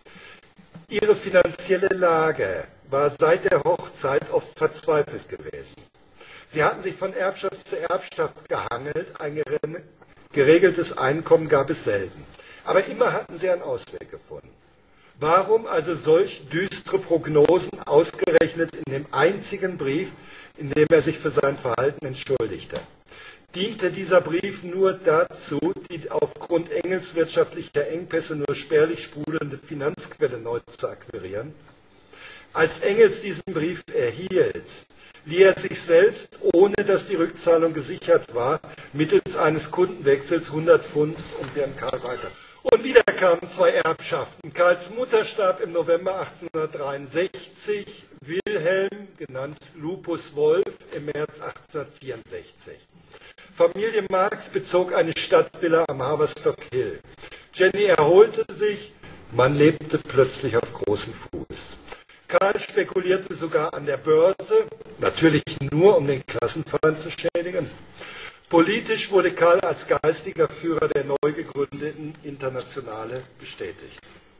Ihre finanzielle Lage war seit der Hochzeit oft verzweifelt gewesen. Sie hatten sich von Erbschaft zu Erbschaft gehangelt, ein geregeltes Einkommen gab es selten. Aber immer hatten sie einen Ausweg gefunden. Warum also solch düstere Prognosen ausgerechnet in dem einzigen Brief, in dem er sich für sein Verhalten entschuldigte? Diente dieser Brief nur dazu, die aufgrund Engels wirtschaftlicher Engpässe nur spärlich sprudelnde Finanzquelle neu zu akquirieren? Als Engels diesen Brief erhielt, lieh er sich selbst, ohne dass die Rückzahlung gesichert war, mittels eines Kundenwechsels hundert Pfund und sie an Karl weiter. Und wieder kamen zwei Erbschaften. Karls Mutter starb im November achtzehnhundertdreiundsechzig, Wilhelm, genannt Lupus Wolf, im März achtzehnhundertvierundsechzig. Familie Marx bezog eine Stadtvilla am Haverstock Hill. Jenny erholte sich, man lebte plötzlich auf großem Fuß. Karl spekulierte sogar an der Börse, natürlich nur, um den Klassenfeind zu schädigen. Politisch wurde Karl als geistiger Führer der neu gegründeten Internationale bestätigt.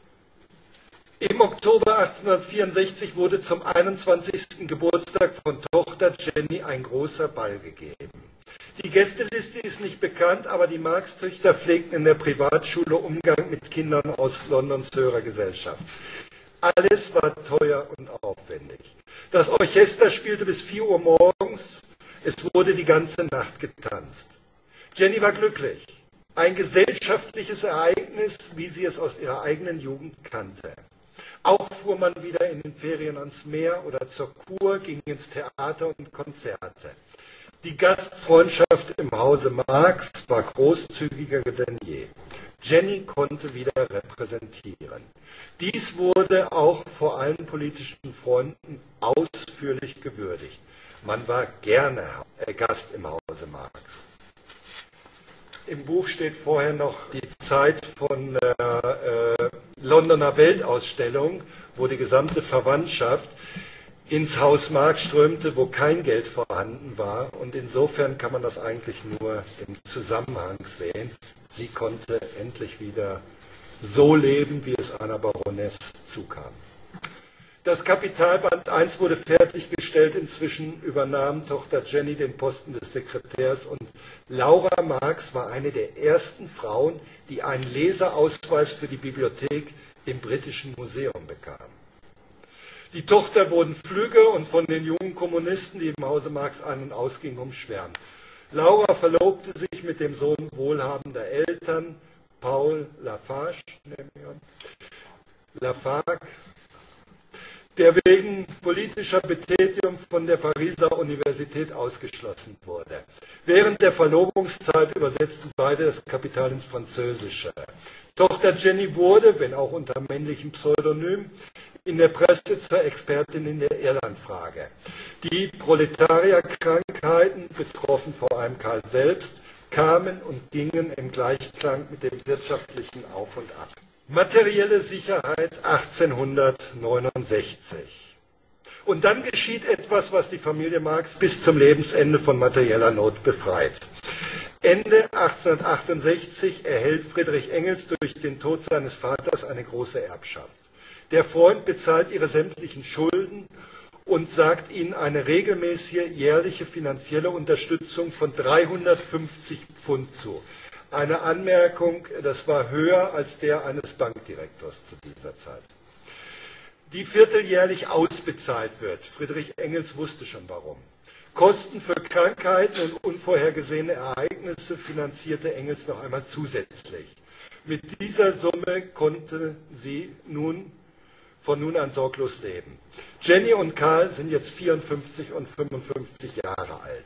Im Oktober achtzehnhundertvierundsechzig wurde zum einundzwanzigsten Geburtstag von Tochter Jenny ein großer Ball gegeben. Die Gästeliste ist nicht bekannt, aber die Marx-Töchter pflegten in der Privatschule Umgang mit Kindern aus Londons höherer Gesellschaft. Alles war teuer und aufwendig. Das Orchester spielte bis vier Uhr morgens, es wurde die ganze Nacht getanzt. Jenny war glücklich. Ein gesellschaftliches Ereignis, wie sie es aus ihrer eigenen Jugend kannte. Auch fuhr man wieder in den Ferien ans Meer oder zur Kur, ging ins Theater und Konzerte. Die Gastfreundschaft im Hause Marx war großzügiger denn je. Jenny konnte wieder repräsentieren. Dies wurde auch vor allen politischen Freunden ausführlich gewürdigt. Man war gerne Gast im Hause Marx. Im Buch steht vorher noch die Zeit von der äh, Londoner Weltausstellung, wo die gesamte Verwandtschaft ins Haus Marx strömte, wo kein Geld vorhanden war. Und insofern kann man das eigentlich nur im Zusammenhang sehen. Sie konnte endlich wieder so leben, wie es einer Baroness zukam. Das Kapital Band eins wurde fertiggestellt. Inzwischen übernahm Tochter Jenny den Posten des Sekretärs und Laura Marx war eine der ersten Frauen, die einen Leserausweis für die Bibliothek im Britischen Museum bekam. Die Tochter wurden flügge und von den jungen Kommunisten, die im Hause Marx ein- und ausgingen, umschwärmt. Laura verlobte sich mit dem Sohn wohlhabender Eltern, Paul Lafargue, Lafargue, der wegen politischer Betätigung von der Pariser Universität ausgeschlossen wurde. Während der Verlobungszeit übersetzten beide das Kapital ins Französische. Tochter Jenny wurde, wenn auch unter männlichem Pseudonym, in der Presse zur Expertin in der Irlandfrage. Die Proletarierkrankheiten betroffen vor allem Karl selbst, kamen und gingen im Gleichklang mit dem wirtschaftlichen Auf und Ab. Materielle Sicherheit achtzehnhundertneunundsechzig. Und dann geschieht etwas, was die Familie Marx bis zum Lebensende von materieller Not befreit. Ende achtzehnhundertachtundsechzig erhält Friedrich Engels durch den Tod seines Vaters eine große Erbschaft. Der Freund bezahlt ihre sämtlichen Schulden und sagt ihnen eine regelmäßige jährliche finanzielle Unterstützung von dreihundertfünfzig Pfund zu. Eine Anmerkung, das war höher als der eines Bankdirektors zu dieser Zeit. die vierteljährlich ausbezahlt wird. Friedrich Engels wusste schon warum. Kosten für Krankheiten und unvorhergesehene Ereignisse finanzierte Engels noch einmal zusätzlich. Mit dieser Summe konnte sie nun von nun an sorglos leben. Jenny und Karl sind jetzt vierundfünfzig und fünfundfünfzig Jahre alt.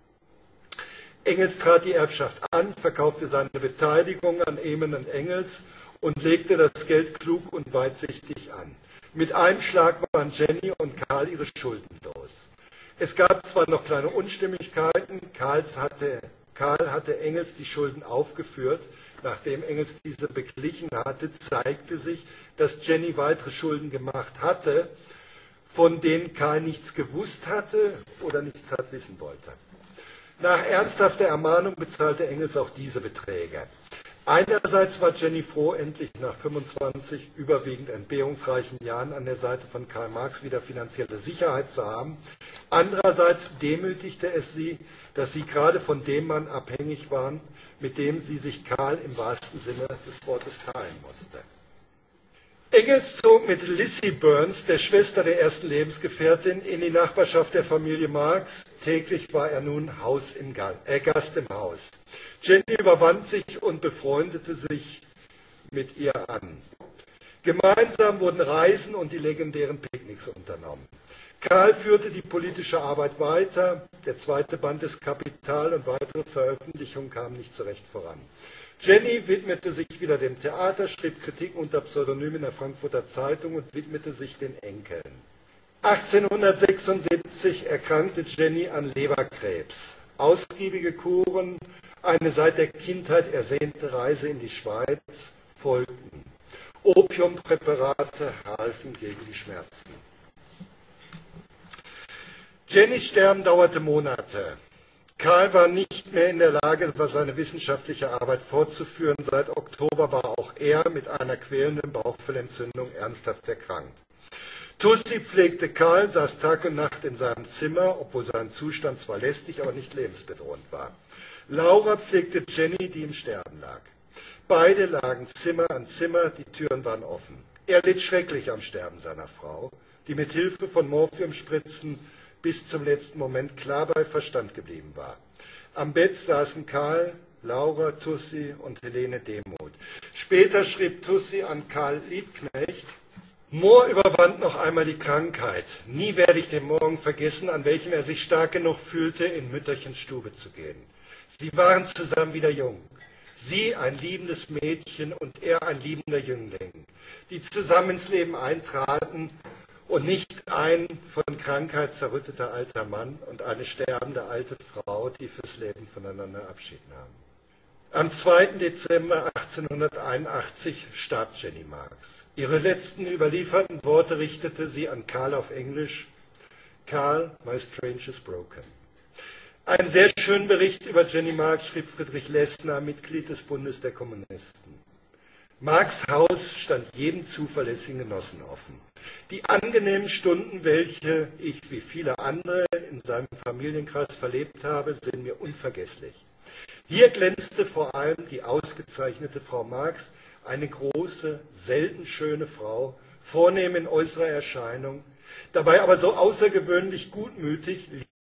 Engels trat die Erbschaft an, verkaufte seine Beteiligung an Ehmen und Engels und legte das Geld klug und weitsichtig an. Mit einem Schlag waren Jenny und Karl ihre Schulden los. Es gab zwar noch kleine Unstimmigkeiten, Karls hatte, Karl hatte Engels die Schulden aufgeführt. Nachdem Engels diese beglichen hatte, zeigte sich, dass Jenny weitere Schulden gemacht hatte, von denen Karl nichts gewusst hatte oder nichts hat wissen wollte. Nach ernsthafter Ermahnung bezahlte Engels auch diese Beträge. Einerseits war Jenny froh, endlich nach fünfundzwanzig überwiegend entbehrungsreichen Jahren an der Seite von Karl Marx wieder finanzielle Sicherheit zu haben. Andererseits demütigte es sie, dass sie gerade von dem Mann abhängig waren, mit dem sie sich Karl im wahrsten Sinne des Wortes teilen musste. Engels zog mit Lizzie Burns, der Schwester der ersten Lebensgefährtin, in die Nachbarschaft der Familie Marx. Täglich war er nun Haus im Gast, äh, Gast im Haus. Jenny überwand sich und befreundete sich mit ihr an. Gemeinsam wurden Reisen und die legendären Picknicks unternommen. Karl führte die politische Arbeit weiter. Der zweite Band des Kapital und weitere Veröffentlichungen kamen nicht so recht voran. Jenny widmete sich wieder dem Theater, schrieb Kritiken unter Pseudonym in der Frankfurter Zeitung und widmete sich den Enkeln. achtzehnhundertsechsundsiebzig erkrankte Jenny an Leberkrebs. Ausgiebige Kuren, eine seit der Kindheit ersehnte Reise in die Schweiz folgten. Opiumpräparate halfen gegen die Schmerzen. Jennys Sterben dauerte Monate. Karl war nicht mehr in der Lage, seine wissenschaftliche Arbeit fortzuführen. Seit Oktober war auch er mit einer quälenden Bauchfellentzündung ernsthaft erkrankt. Tussi pflegte Karl, saß Tag und Nacht in seinem Zimmer, obwohl sein Zustand zwar lästig, aber nicht lebensbedrohend war. Laura pflegte Jenny, die im Sterben lag. Beide lagen Zimmer an Zimmer, die Türen waren offen. Er litt schrecklich am Sterben seiner Frau, die mit Hilfe von Morphiumspritzen bis zum letzten Moment klar bei Verstand geblieben war. Am Bett saßen Karl, Laura, Tussi und Helene Demuth. Später schrieb Tussi an Karl Liebknecht: Mohr überwand noch einmal die Krankheit. Nie werde ich den Morgen vergessen, an welchem er sich stark genug fühlte, in Mütterchens Stube zu gehen. Sie waren zusammen wieder jung. Sie ein liebendes Mädchen und er ein liebender Jüngling, die zusammen ins Leben eintraten und nicht ein von Krankheit zerrütteter alter Mann und eine sterbende alte Frau, die fürs Leben voneinander Abschied nahmen. Am zweiten Dezember achtzehnhunderteinundachtzig starb Jenny Marx. Ihre letzten überlieferten Worte richtete sie an Karl auf Englisch: Karl, my strange is broken. Einen sehr schönen Bericht über Jenny Marx schrieb Friedrich Lessner, Mitglied des Bundes der Kommunisten. Marx' Haus stand jedem zuverlässigen Genossen offen. Die angenehmen Stunden, welche ich wie viele andere in seinem Familienkreis verlebt habe, sind mir unvergesslich. Hier glänzte vor allem die ausgezeichnete Frau Marx, eine große, selten schöne Frau, vornehm in äußerer Erscheinung, dabei aber so außergewöhnlich gutmütig,